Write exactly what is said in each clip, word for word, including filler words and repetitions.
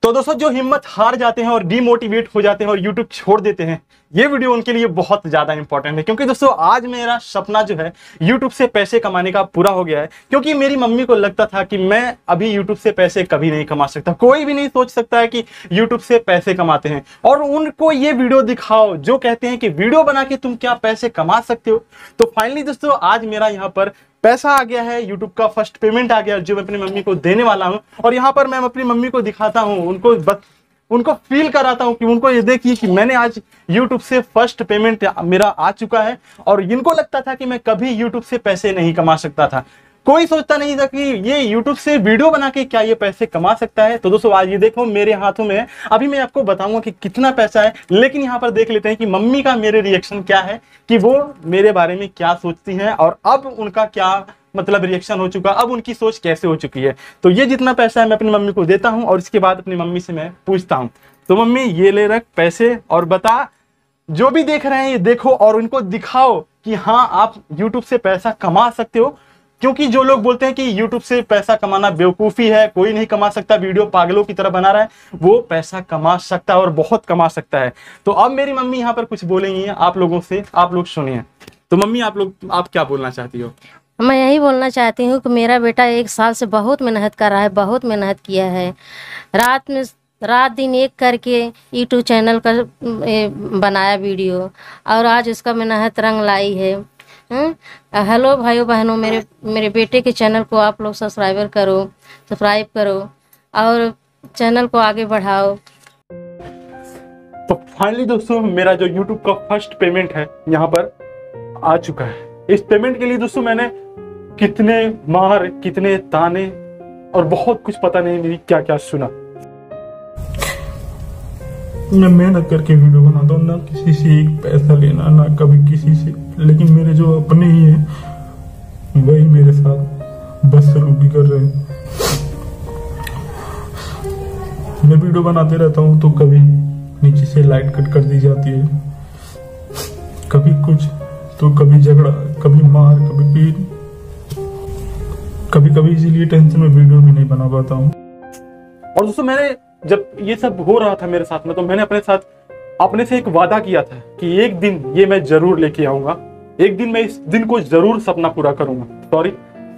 तो दोस्तों जो हिम्मत हार जाते हैं और डीमोटिवेट हो जाते हैं और यूट्यूब छोड़ देते हैं, ये वीडियो उनके लिए बहुत ज्यादा इंपॉर्टेंट है। क्योंकि दोस्तों आज मेरा सपना जो है यूट्यूब से पैसे कमाने का पूरा हो गया है। क्योंकि मेरी मम्मी को लगता था कि मैं अभी यूट्यूब से पैसे कभी नहीं कमा सकता, कोई भी नहीं सोच सकता है कि यूट्यूब से पैसे कमाते हैं। और उनको ये वीडियो दिखाओ जो कहते हैं कि वीडियो बना के तुम क्या पैसे कमा सकते हो। तो फाइनली दोस्तों आज मेरा यहाँ पर पैसा आ गया है, यूट्यूब का फर्स्ट पेमेंट आ गया जो मैं अपनी मम्मी को देने वाला हूं। और यहाँ पर मैं अपनी मम्मी को दिखाता हूं, उनको बस उनको फील कराता हूं कि उनको ये देखिए कि मैंने आज यूट्यूब से फर्स्ट पेमेंट मेरा आ चुका है। और इनको लगता था कि मैं कभी यूट्यूब से पैसे नहीं कमा सकता था, कोई सोचता नहीं था कि ये यूट्यूब से वीडियो बना के क्या ये पैसे कमा सकता है। तो दोस्तों आज ये देखो मेरे हाथों में है, अभी मैं आपको बताऊंगा कि कितना पैसा है। लेकिन यहाँ पर देख लेते हैं कि मम्मी का मेरे रिएक्शन क्या है, कि वो मेरे बारे में क्या सोचती हैं और अब उनका क्या मतलब रिएक्शन हो चुका, अब उनकी सोच कैसे हो चुकी है। तो ये जितना पैसा है मैं अपनी मम्मी को देता हूं और इसके बाद अपनी मम्मी से मैं पूछता हूं, तो मम्मी ये ले रख पैसे और बता, जो भी देख रहे हैं ये देखो और उनको दिखाओ कि हाँ आप यूट्यूब से पैसा कमा सकते हो। क्योंकि जो लोग बोलते हैं कि YouTube से पैसा कमाना बेवकूफ़ी है, कोई नहीं कमा सकता, वीडियो पागलों की तरह बना रहा है, वो पैसा कमा सकता है और बहुत कमा सकता है। तो अब मेरी मम्मी यहाँ पर कुछ बोलेंगी आप लोगों से, आप लोग सुनिए। तो मम्मी आप लोग आप क्या बोलना चाहती हो? मैं यही बोलना चाहती हूँ कि मेरा बेटा एक साल से बहुत मेहनत कर रहा है, बहुत मेहनत किया है, रात में रात दिन एक करके यूट्यूब चैनल का बनाया वीडियो और आज उसका मेहनत रंग लाई है। हेलो भाइयों बहनों, मेरे मेरे बेटे के चैनल को आप लोग सब्सक्राइबर करो सब्सक्राइब करो और चैनल को आगे बढ़ाओ। तो फाइनली दोस्तों मेरा जो YouTube का फर्स्ट पेमेंट है यहाँ पर आ चुका है। इस पेमेंट के लिए दोस्तों मैंने कितने मार, कितने ताने और बहुत कुछ पता नहीं मेरी क्या क्या सुना। मैं मेहनत करके वीडियो बनाता हूँ, ना किसी से एक पैसा लेना ना कभी किसी से, लेकिन मेरे जो अपने ही हैं वही मेरे साथ बदसलूकी कर रहे हैं। मैं वीडियो बनाते रहता हूँ तो कभी नीचे से लाइट कट कर दी जाती है, कभी कुछ तो कभी झगड़ा, कभी मार, कभी पीट, कभी कभी इसीलिए टेंशन में वीडियो भी नहीं बना पाता हूँ। और दोस्तों मैंने जब ये सब हो रहा था मेरे साथ में, तो मैंने अपने साथ अपने से एक वादा किया था कि एक दिन ये मैं जरूर लेके आऊंगा, एक दिन मैं इस दिन को जरूर सपना पूरा करूंगा। सॉरी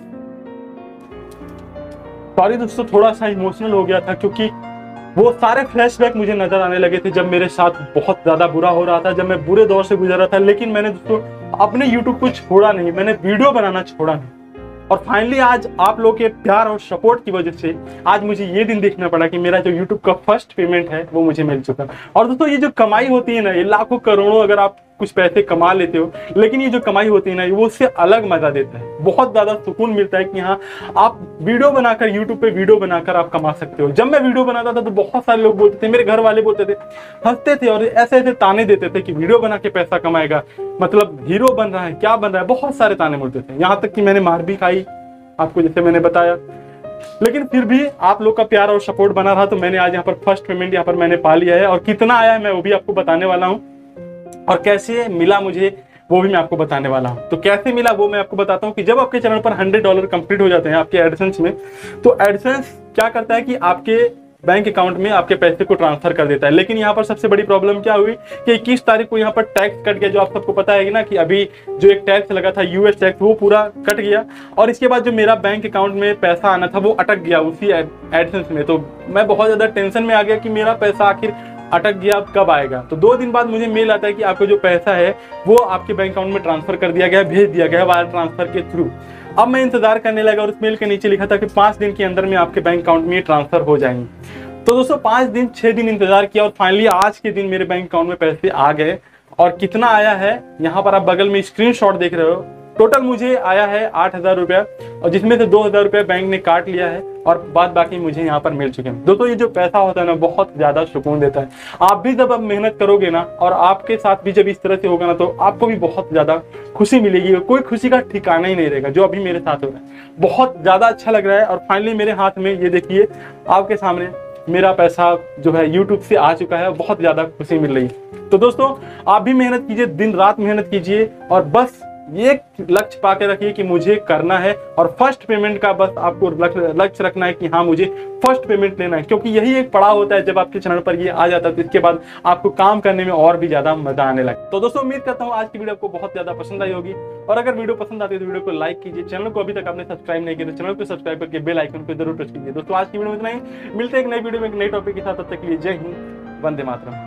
सॉरी दोस्तों थोड़ा सा इमोशनल हो गया था, क्योंकि वो सारे फ्लैशबैक मुझे नजर आने लगे थे जब मेरे साथ बहुत ज्यादा बुरा हो रहा था, जब मैं बुरे दौर से गुजर रहा था। लेकिन मैंने दोस्तों अपने यूट्यूब को छोड़ा नहीं, मैंने वीडियो बनाना छोड़ा नहीं। और फाइनली आज आप लोगों के प्यार और सपोर्ट की वजह से आज मुझे ये दिन देखना पड़ा कि मेरा जो YouTube का फर्स्ट पेमेंट है वो मुझे मिल चुका। और दोस्तों ये जो कमाई होती है ना, ये लाखों करोड़ों अगर आप कुछ पैसे कमा लेते हो, लेकिन ये जो कमाई होती है ना वो उससे अलग मजा देता है, बहुत ज्यादा सुकून मिलता है कि हाँ आप वीडियो बनाकर यूट्यूब पे वीडियो बनाकर आप कमा सकते हो। जब मैं वीडियो बनाता था तो बहुत सारे लोग बोलते थे, मेरे घर वाले बोलते थे, हंसते थे और ऐसे ऐसे ताने देते थे कि वीडियो बना के पैसा कमाएगा, मतलब हीरो बन रहा है, क्या बन रहा है, बहुत सारे ताने बोलते थे। यहाँ तक कि मैंने मार भी खाई आपको, जैसे मैंने बताया। लेकिन फिर भी आप लोग का प्यार और सपोर्ट बना रहा, तो मैंने आज यहाँ पर फर्स्ट पेमेंट यहाँ पर मैंने पा लिया है। और कितना आया है मैं वो भी आपको बताने वाला हूँ, और कैसे मिला मुझे वो भी मैं आपको बताने वाला हूँ। तो कैसे मिला वो मैं आपको बताता हूँ कि जब आपके चैनल पर हंड्रेड डॉलर कंप्लीट हो जाते हैं आपके एडसेंस में, तो एडसेंस क्या करता है कि आपके बैंक अकाउंट में आपके पैसे को ट्रांसफर कर देता है। लेकिन यहाँ पर सबसे बड़ी प्रॉब्लम क्या हुई कि इक्कीस तारीख को यहाँ पर टैक्स कट गया, जो आप सबको पता है ना कि अभी जो एक टैक्स लगा था यूएस टैक्स, वो पूरा कट गया। और इसके बाद जो मेरा बैंक अकाउंट में पैसा आना था वो अटक गया उसी एडसेंस में। तो मैं बहुत ज्यादा टेंशन में आ गया कि मेरा पैसा आखिर अटक गया, अब कब आएगा। तो दो दिन बाद मुझे मेल आता है कि आपको जो पैसा है वो आपके बैंक अकाउंट में ट्रांसफर कर दिया गया, भेज दिया गया वायर ट्रांसफर के थ्रू। अब मैं इंतजार करने लगा और उस मेल के नीचे लिखा था कि पांच दिन के अंदर में आपके बैंक अकाउंट में ट्रांसफर हो जाएंगे। तो दोस्तों पांच दिन छह दिन इंतजार किया और फाइनली आज के दिन मेरे बैंक अकाउंट में पैसे आ गए। और कितना आया है यहाँ पर आप बगल में स्क्रीनशॉट देख रहे हो, टोटल मुझे आया है आठ हजार रुपया, और जिसमें से दो हजार रुपया बैंक ने काट लिया है और बाद बाकी मुझे यहाँ पर मिल चुके हैं। दोस्तों ये जो पैसा होता है ना बहुत ज्यादा सुकून देता है। आप भी जब आप मेहनत करोगे ना और आपके साथ भी जब इस तरह से होगा ना, तो आपको भी बहुत ज्यादा खुशी मिलेगी, कोई खुशी का ठिकाना ही नहीं रहेगा, जो अभी मेरे साथ हो रहा है। बहुत ज्यादा अच्छा लग रहा है। और फाइनली मेरे हाथ में ये देखिए आपके सामने मेरा पैसा जो है YouTube से आ चुका है, बहुत ज्यादा खुशी मिल रही है। तो दोस्तों आप भी मेहनत कीजिए, दिन रात मेहनत कीजिए और बस ये लक्ष्य पा के रखिए कि मुझे करना है, और फर्स्ट पेमेंट का बस आपको लक्ष्य रखना है कि हाँ मुझे फर्स्ट पेमेंट लेना है, क्योंकि यही एक पड़ाव होता है। जब आपके चैनल पर ये आ जाता है तो इसके बाद आपको काम करने में और भी ज्यादा मजा आने लगता है। तो दोस्तों उम्मीद करता हूँ आज की वीडियो आपको बहुत ज्यादा पसंद आई होगी, और अगर वीडियो पसंद आती है तो वीडियो को लाइक कीजिए, चैनल को अभी तक आपने सब्सक्राइब नहीं किया तो चैनल को सब्सक्राइब करके बेल आइकन को जरूर टच कीजिए। दोस्तों आज की वीडियो में इतना ही, मिलते हैं एक नई वीडियो में एक नई टॉपिक के साथ, तब तक के लिए जय हिंद, वंदे मातरम।